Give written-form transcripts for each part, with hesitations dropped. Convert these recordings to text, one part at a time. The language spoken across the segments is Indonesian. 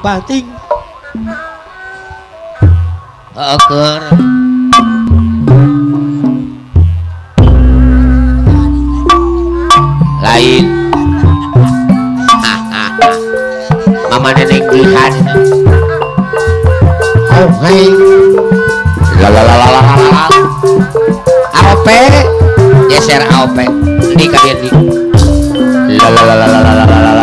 pating keur lain mama neneng lihat oh hai lalalala AOP geser AOP di kalian di lalalala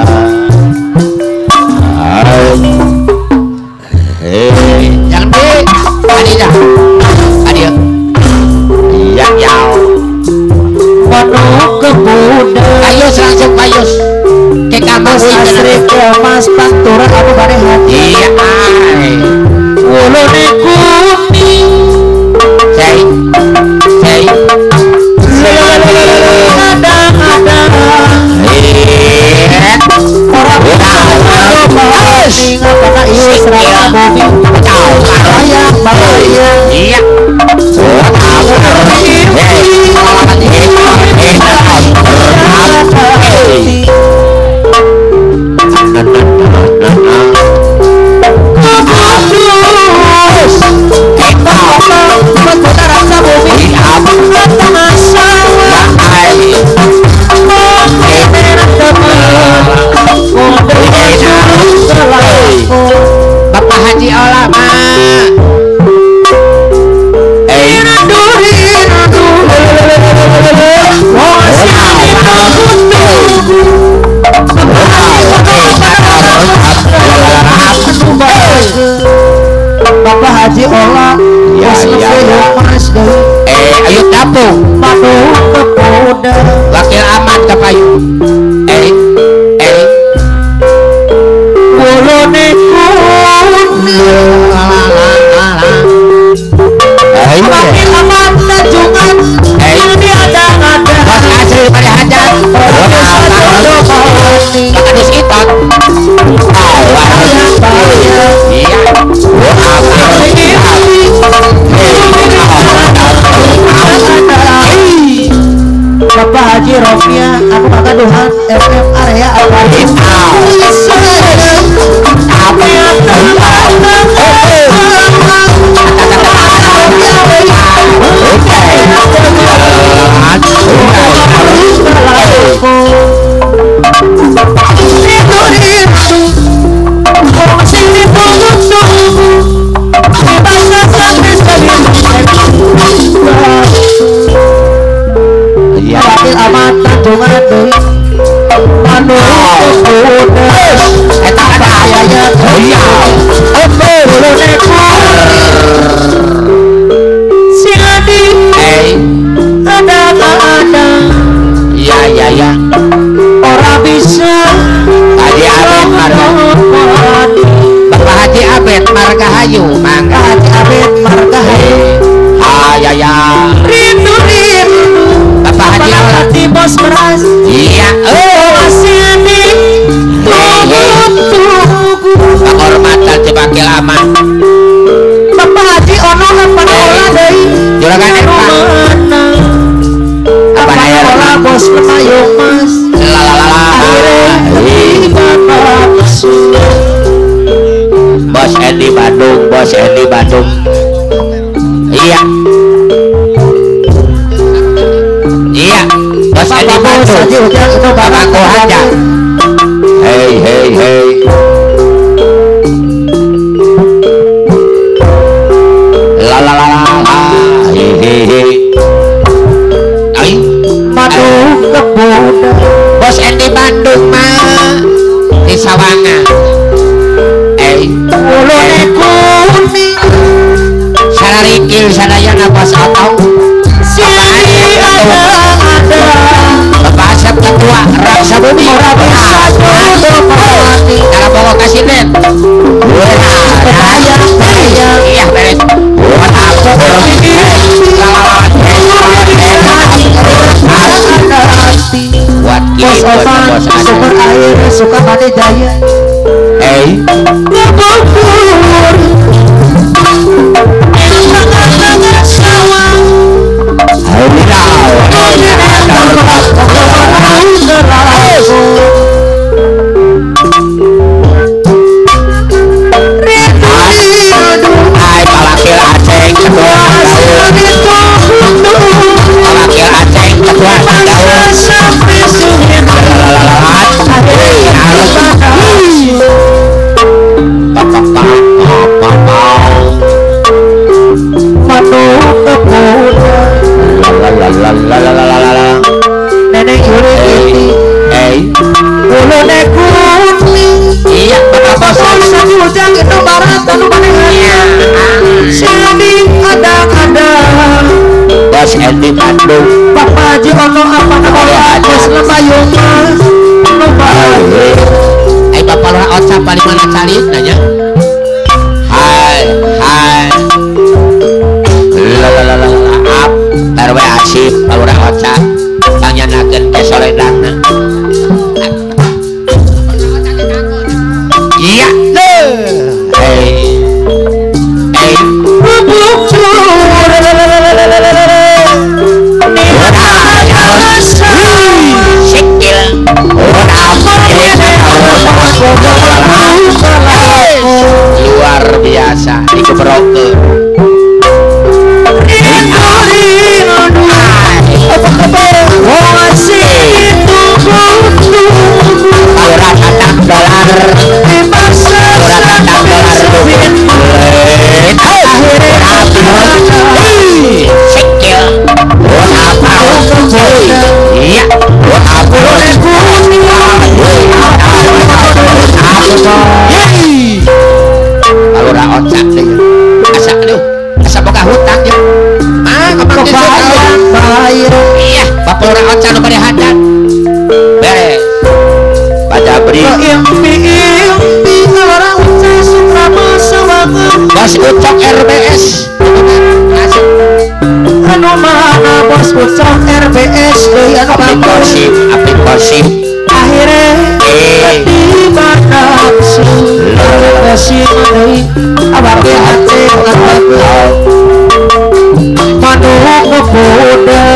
jangan di tadi dah tadi ya jauh penuh kebuda payus langsung payus ke kamu asri ke mas pantura kamu bare hati iya ay ulu di kuning say Bapak Haji Olama Bapak Haji Ola ayo dapur madu kebuda wakil aman ke payu ulu di kuning wakil aman tajungan ini ada bos asli pada hajat kadis itot iya Bapak Haji Rofia aku maka Tuhan FM area apa wakil amat tanjungan deui anu kebuda eta ada ayahnya iya ulu neku si adi ada iya orang bisa Haji Abed Marga Bapak Haji Abed Margahayu mangga Haji Abed Margahayu ya rindu Bapak Haji Abed di bos beras iya masih di Pak Hormatan Cibakil Aman Bapak Haji Ono kapan olah deui juragan Erpa apa naya olah bos menayung mas Bos Edi Bandung iya Bos Edi Bandung Bapak Kohanja hei madu kebuda Bos Edi Bandung mah di Sawangan ulu kuning sararikil sadayana Bos Otong si ada Bapak Asep Ketua Raksa Bumi orang bisa jodoh perhati cara bawa kasinen iya beres buat bos Oman sumber air Sukabadi Jaya ngebubur tengah-tengah sawah ujang itu barat anu manehan Sini kadang-kadang Bos Edi Bandung Papa Haji ono apa nama bos lemayung nu baik Bapak Lurah Oca paling mana cari nanya hai lalalalalalap RW Asif Pak Lurah Oca pangyanakeun ke Soledangna iya luar biasa dikeberokeun Lurah Oca deh asa boga hutang ya iya Bapak Lurah Oca nu bade hadat beres baca beri orang Oca Sukrama sawangeun Bos Ucok RBS anu mana bos Ucok RBS deui anu apik gosip akhirnya tiba nafsu kasih deui abar hati ngatau manu ngepoda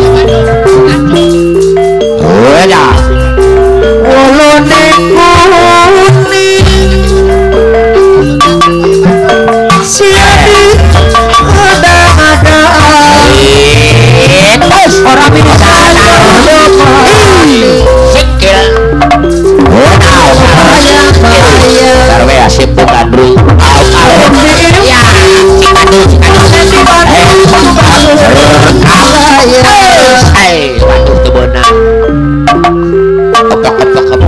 udah wolone kuning siadi ada orang bisa sikil Sarwe Asip Bandung ya waduh teu beunang kepok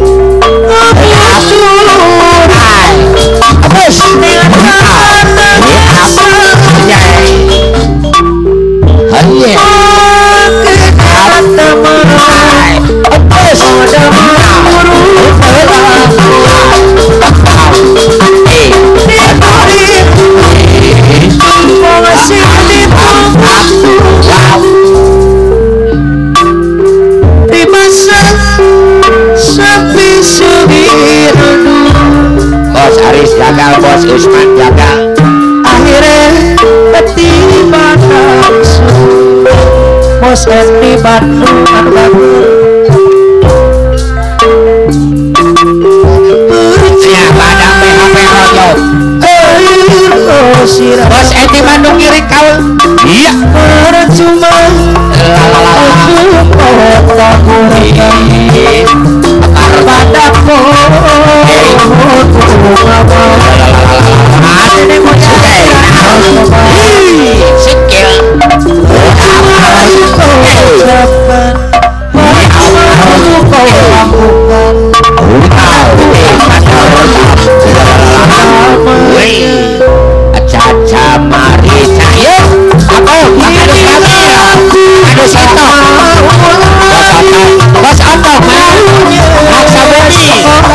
Bos Aris jagal, Bos Usman jagal. Akhirnya ketiba nafsu Bos Edi Bandung Ya padang PHP rojo. Bos Edi Bandung ngirik kaul. Iya. Percuma kota kuring padaku sikil caca mari cayo apa aduh sito bos otok maksa bumi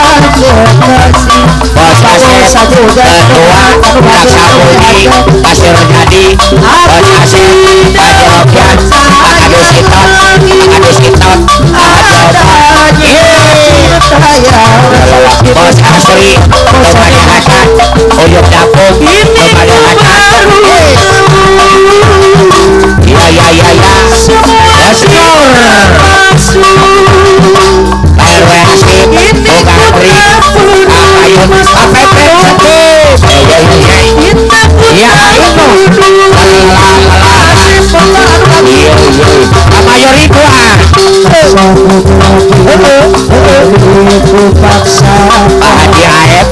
bos pasir ketua maksa bumi pasir jadi bos asir pajerokian makadus sitot bos asri kembali hadat uyuk dapur kembali hadat ya bos nur RW Asip boga beri kapayun kapepet ya itu kapayun ribuan Pak Haji Aep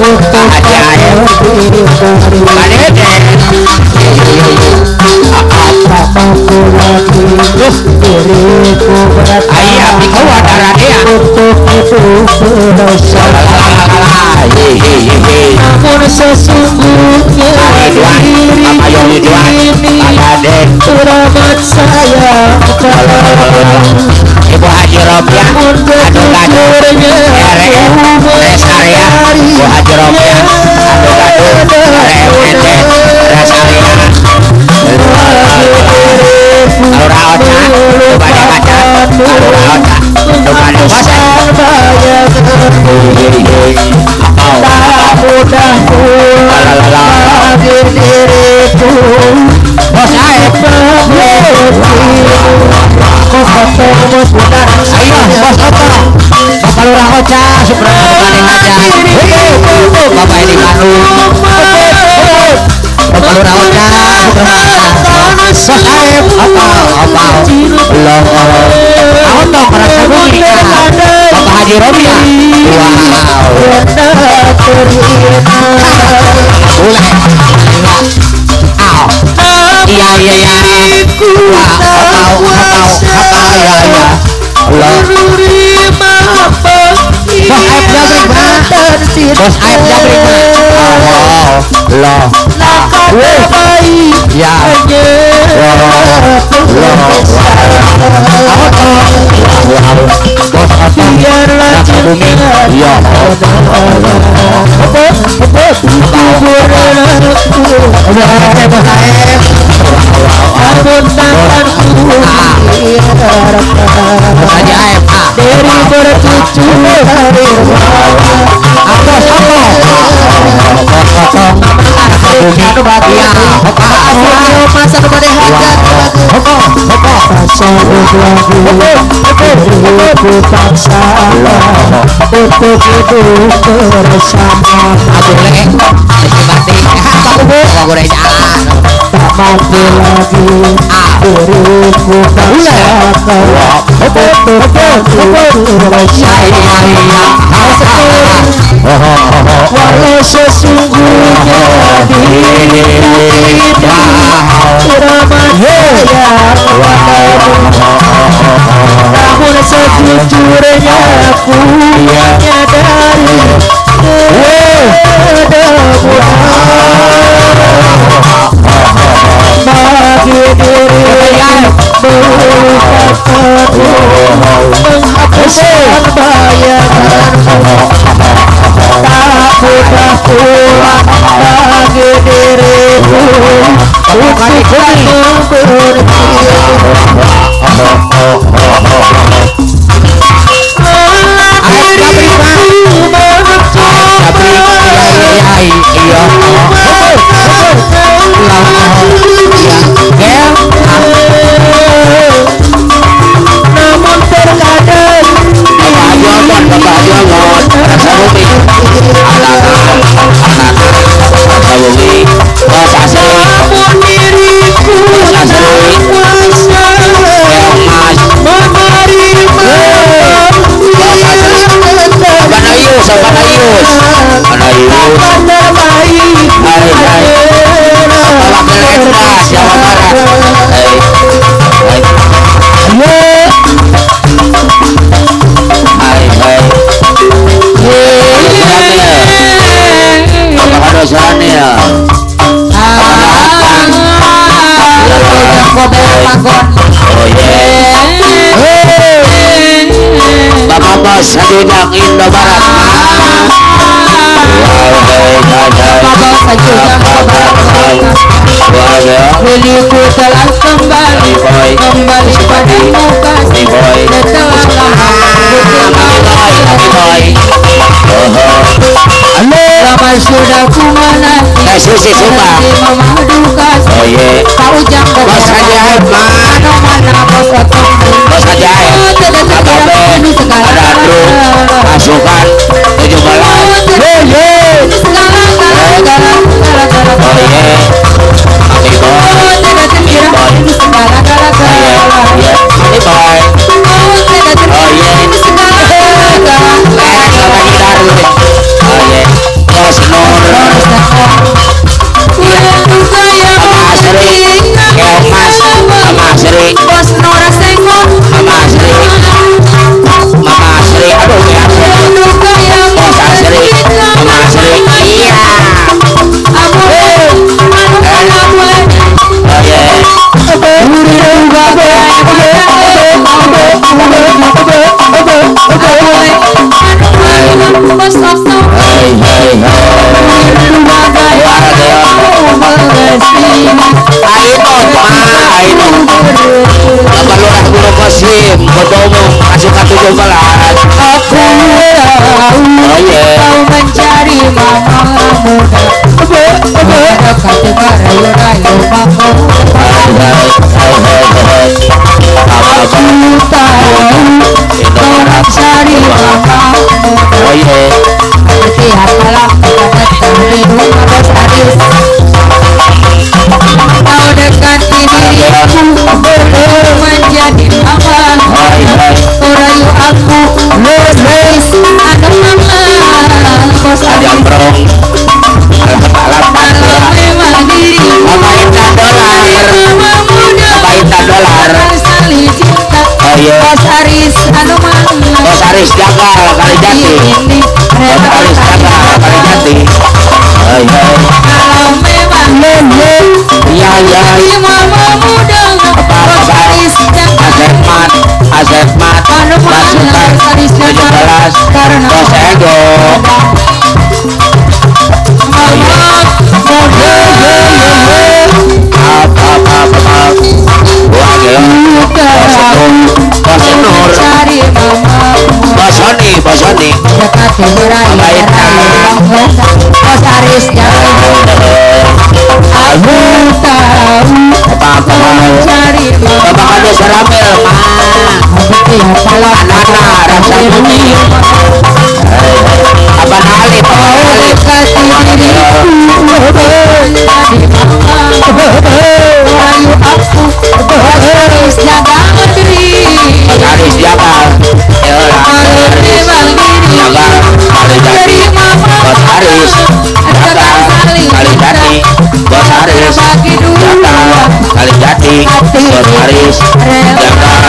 ayah pikau ada dia sesungguhnya diri ini teramat sayang Ibu Haji Robiah aduh-aduh res area Ibu Haji Robiah aduh-aduh res area Laura Ocha coba dibaca Laura Ocha coba dibaca tak mudah pulang diriku bos ayo ayo bos Oto Bapak Lurah Ocha Supra Bapak ini baru Bapak Lurah Ocha Supra bos ayo apa belum Oto merasa bumi Bapak Haji Robiah wow iya Bos Aib Jabrik loh ya dari bercucu masa kepada hajat paksa untuk hidup bersama tak mampu lagi diriku paksa walau sesungguhnya diri teramat sayang namun sejujurnya aku menyadari bagi diri menghapuskan bayangan tak mudah pulang bagi diriku bukan namun terkadang namun diriku kuasa Bapak Bos Sadudang Indobarat Milikku telah kembali padamu kasih lama sudah ku menanti memadu kasih kau jangan bos ajaib mana bos Oto bos ajaib ada pasukan 17 Aino Bapak Lurah Guru Kosim Ketua Umum Pasukan 17 Aku kau mencari mama muda dekat rayu-rayu bangku aku tahu kau mencari mama muda setiap malam kita datang di rumah Bos Aris kau dekati diriku menjadi mama kau rayu aku lulus ada mama Bos Aris kalau memang dirimu dolar saling cinta Bos Aris anu mana Bos Aris Jagal Kalijati Bos Aris Jagal Kalijati kalau memang iya mama muda Bos Aris Azetmat Pasukan 17 karena Bos Ego Bos Soni dekati rayu Bos Aris aku tahu mencari Bapak Kado Seramil Anana Rasa Bumi Abang Alif dekati diriku menjadi mama rayu aku Bos Aris jaga diri Bos Aris Jagal kalau memang diri dari mama Bos Aris Jagal Kalijati Bos Aris bagi dua Jagal Kalijati Bos Aris Jagal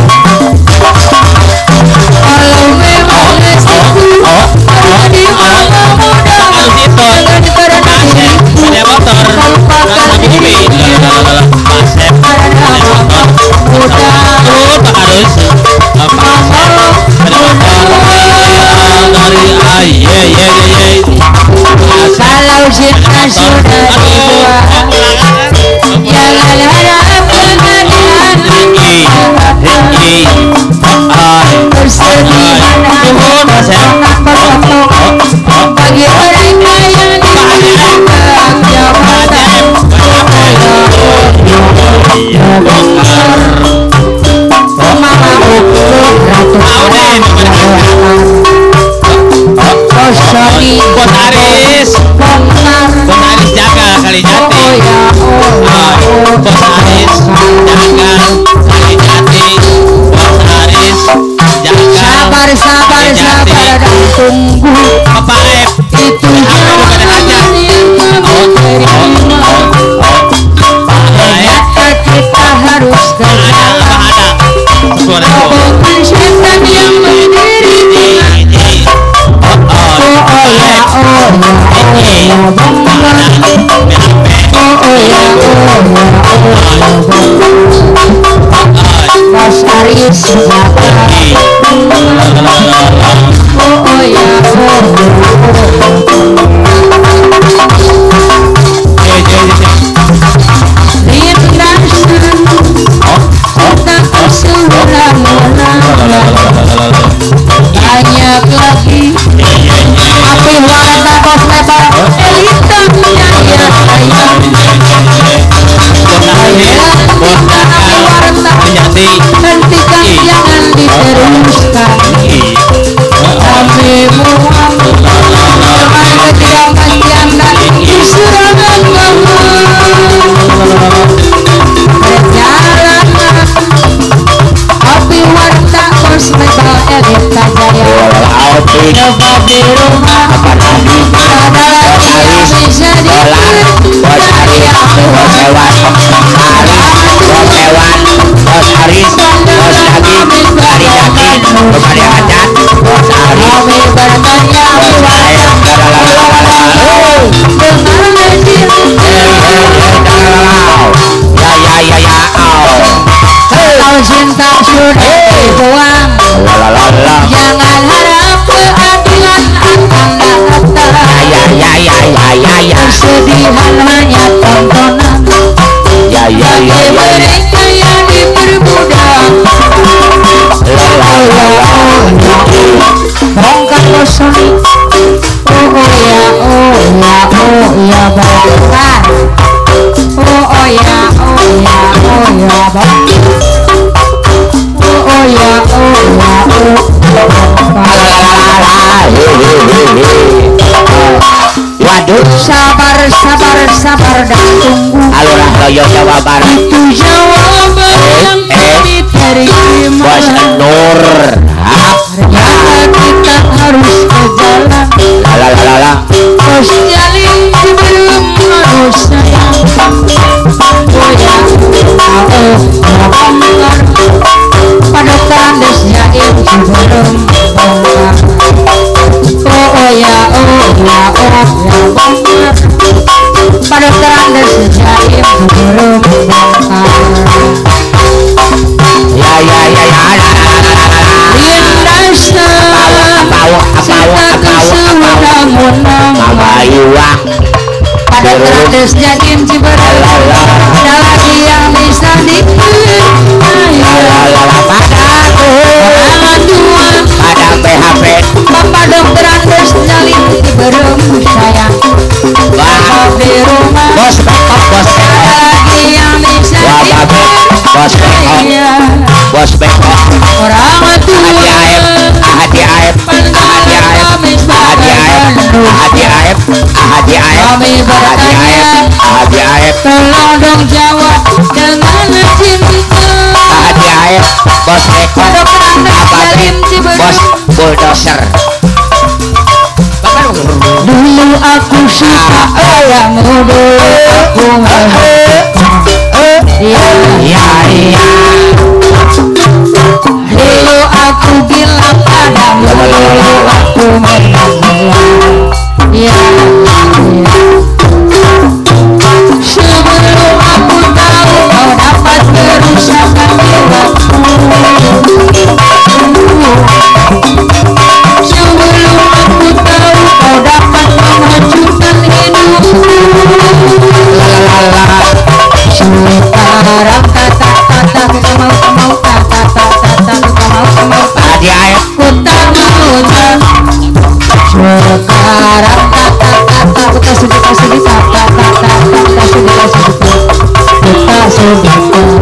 kalau memang rezekiku jadi mama muda dengan karena diriku melupakan diriku karena mama muda kalau cinta sudah dibuat jangan harap pengadilan persediaan bagi mereka yang dianggap jabatan mama ukur ratusan Bos Soni Bos Aris Bongkar Jagal Kalijati Bos Aris Jagal Kalijati Bos Aris Jagal sabar dan tunggu Bapak F itu jalan yang kamu terima ternyata kita harus gagal bukan setan yang berdiri oh ya bongkar Bos Aris Jagal banyak lagi api warna bos lebar elita nyanyi hentikan jangan diteruskan kami muam dengan ketidakpastian dan keserangan perjalanan api warna bos lebar elita jaya coba di rumah ada lagi yang bisa Bos Aris Bos Hewan Bos Hewan Bos Aris Bos Daging Kalijati Bos Ari Acan Bos Aris kami bertanya kalau cinta sudah dibuang jangan harap keadilan akan datang kesedihan hanya tontonan mereka yang diperbudak. Bongkar kosong. Oh ya bongkar. Oh ya bongkar. Waduh, sabar dan tunggu. alurah loyo jawaban Itu jawaban yang diterima. Bos Nur. Ternyata kita harus ke jalan. Lalalala. Bos jalin sebelum harus sayang. Oh ya bongkar. Pada tandas jaim sebelum bongkar. Oh ya bongkar. Pada tandas jaim sebelum bongkar. Ya Rindasa kita kesewenang-wenang. Mabayuang. Pada tandas jaim sebelum ada lagi yang bisa dipercaya. Padaku. Orang tua Pada PHP. Bapak dokter Andes nyalin sebelum sayang. Bapak di rumah Bos bekok, bos bekok. ada lagi yang bisa Bos bekok. dipercaya. Bos bekok. Orang tua Ahadi aib. kami bertanya, tolong dong jawab dengan cinta. Bos bekok. Dokter Andes nyalin Bos sebelum. bulldozer. Dulu aku suka ayammu, dulu aku dulu aku bilang padamu, dulu aku sebelum aku tahu kau dapat merusakkan jiwaku. Sebelum aku tahu kau dapat menghancurkan hidupku. Sekarang kata-kata kita mau kata-kata kita mau Ahadi aib. ku tak maunya. Sekarang kata-kata kita sudah kata-kata kita sudah